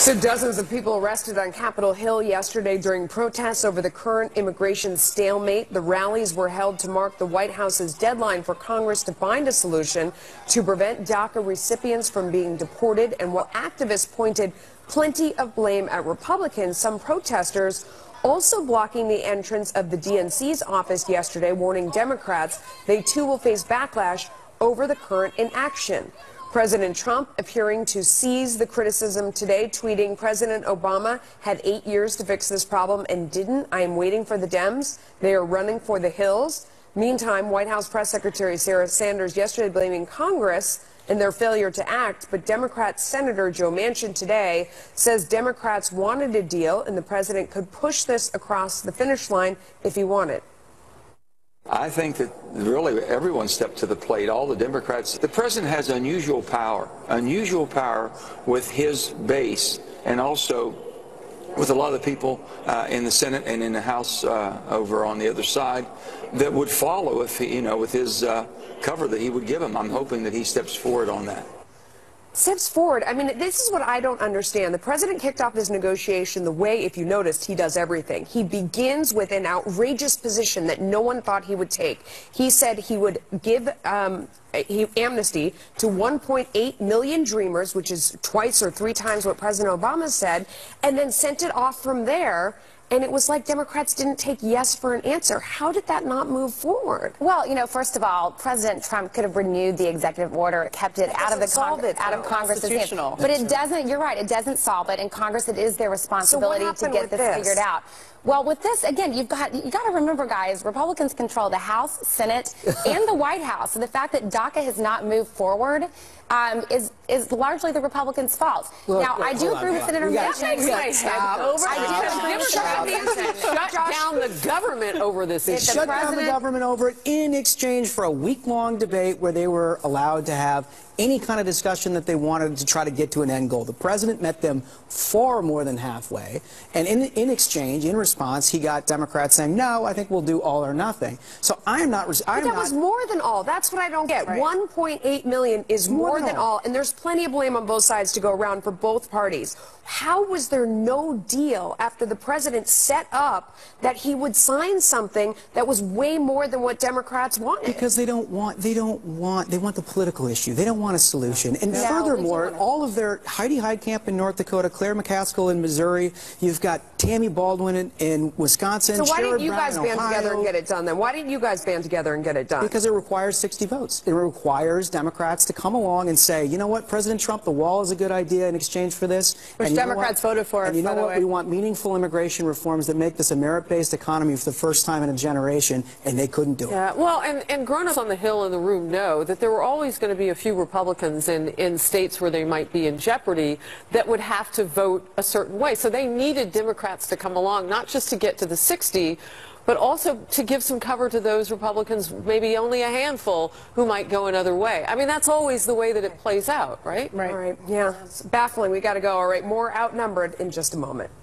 So dozens of people arrested on Capitol Hill yesterday during protests over the current immigration stalemate. The rallies were held to mark the White House's deadline for Congress to find a solution to prevent DACA recipients from being deported. And while activists pointed plenty of blame at Republicans, some protesters also blocking the entrance of the DNC's office yesterday, warning Democrats they too will face backlash over the current inaction. President Trump appearing to seize the criticism today, tweeting, "President Obama had 8 years to fix this problem and didn't. I am waiting for the Dems. They are running for the hills." Meantime, White House Press Secretary Sarah Sanders yesterday blaming Congress in their failure to act, but Democrat Senator Joe Manchin today says Democrats wanted a deal and the president could push this across the finish line if he wanted. I think that really everyone stepped to the plate, all the Democrats. The president has unusual power with his base and also with a lot of the people in the Senate and in the House over on the other side that would follow if he, with his cover that he would give him. I'm hoping that he steps forward on that. Steps forward. I mean, this is what I don't understand. The president kicked off this negotiation the way, if you noticed, he does everything. He begins with an outrageous position that no one thought he would take. He said he would give amnesty to 1.8 million dreamers, which is twice or three times what President Obama said, and then sent it off from there. And it was like Democrats didn't take yes for an answer. How did that not move forward? Well, first of all, President Trump could have renewed the executive order, kept it out of Congress's hands. But it doesn't, you're right, it doesn't solve it. In Congress, it is their responsibility to get this figured out. Well, with this, again, you got to remember, guys, Republicans control the House, Senate, and the White House. So the fact that DACA has not moved forward is largely the Republicans' fault. Now, I do agree with Senator Manchin. Shut down the government over this issue. Shut down the government over it in exchange for a week-long debate where they were allowed to have any kind of discussion that they wanted to try to get to an end goal. The president met them far more than halfway, and in exchange, in response, he got Democrats saying, "No, I think we'll do all or nothing." So I'm not. But that was more than all. That's what I don't get. Right. 1.8 million is more than all, and there's plenty of blame on both sides to go around for both parties. How was there no deal after the president set up that he would sign something that was way more than what Democrats wanted? Because they want the political issue. They don't want a solution. And furthermore, all of their Heidi Heitkamp in North Dakota, Claire McCaskill in Missouri, you've got Tammy Baldwin in Wisconsin. So why didn't you guys band together and get it done then? Why didn't you guys band together and get it done? Because it requires 60 votes. It requires Democrats to come along and say, you know what, President Trump, the wall is a good idea in exchange for this. Which Democrats voted for. And you know what? We want meaningful immigration reforms that make this a merit-based economy for the first time in a generation, and they couldn't do it. Yeah, well, and grown-ups on the Hill in the room know that there were always going to be a few Republicans in states where they might be in jeopardy that would have to vote a certain way. So they needed Democrats to come along, not just to get to the 60, but also to give some cover to those Republicans, maybe only a handful, who might go another way. I mean, that's always the way that it plays out, right? Right. All right. Yeah. It's baffling. We got to go. All right. More Outnumbered in just a moment.